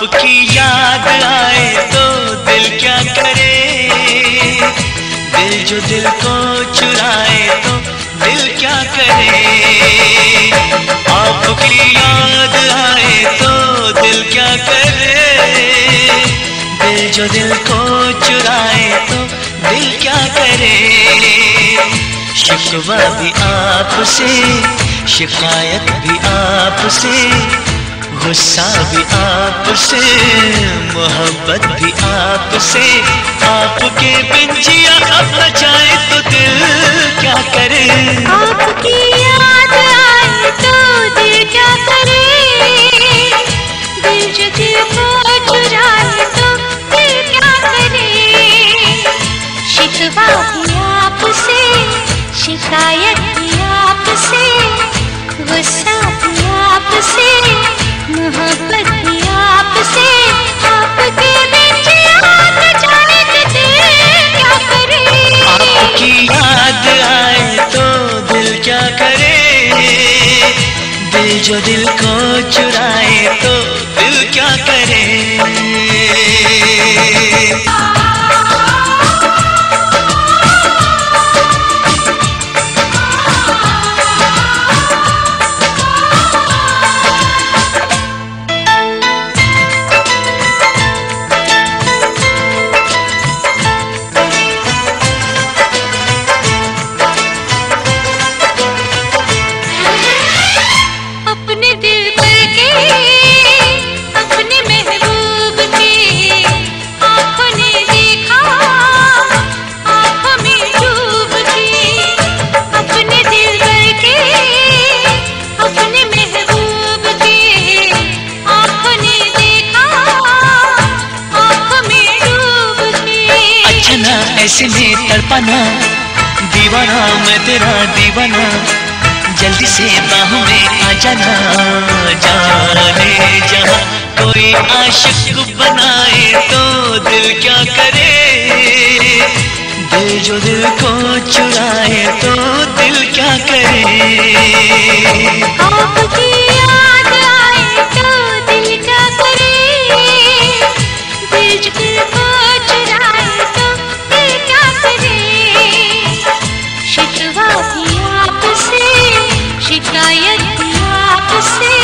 आपकी याद आए तो दिल क्या करे, दिल जो दिल को चुराए तो दिल क्या करे। आपकी याद आए तो दिल क्या करे, दिल जो दिल को चुराए तो दिल क्या करे। शिकवा भी आपसे, शिकायत भी आपसे, गुस्सा भी आपसे, मोहब्बत भी आपसे। आपके बिन जिया अब न जाए तो दिल क्या करे। आपकी याद आए तो दिल क्या करे, दिल जो दिल को चुराए तो दिल क्या करे। शिकवा भी आपसे, शिकायत भी आपसे, गुस्सा भी आपसे, मोहब्बत भी आपसे। आपके बिन जिया न जाए तो दिल क्या करे। आपकी याद आए तो दिल क्या करे, दिल जो दिल को चुराए तो दिल क्या करे। ऐसे में तड़पाना, दीवाना मैं तेरा दीवाना, जल्दी से बाहों में आ जाना। जाने जहाँ कोई आशिक बनाए तो दिल क्या करे, दिल जो दिल को चुराए तो दिल क्या करे। आपकी याद आए तो दिल क्या करे, दिल जो दिल को चुराए तो दिल क्या करे। शिकवा भी आपसे, शिकायत भी आपसे,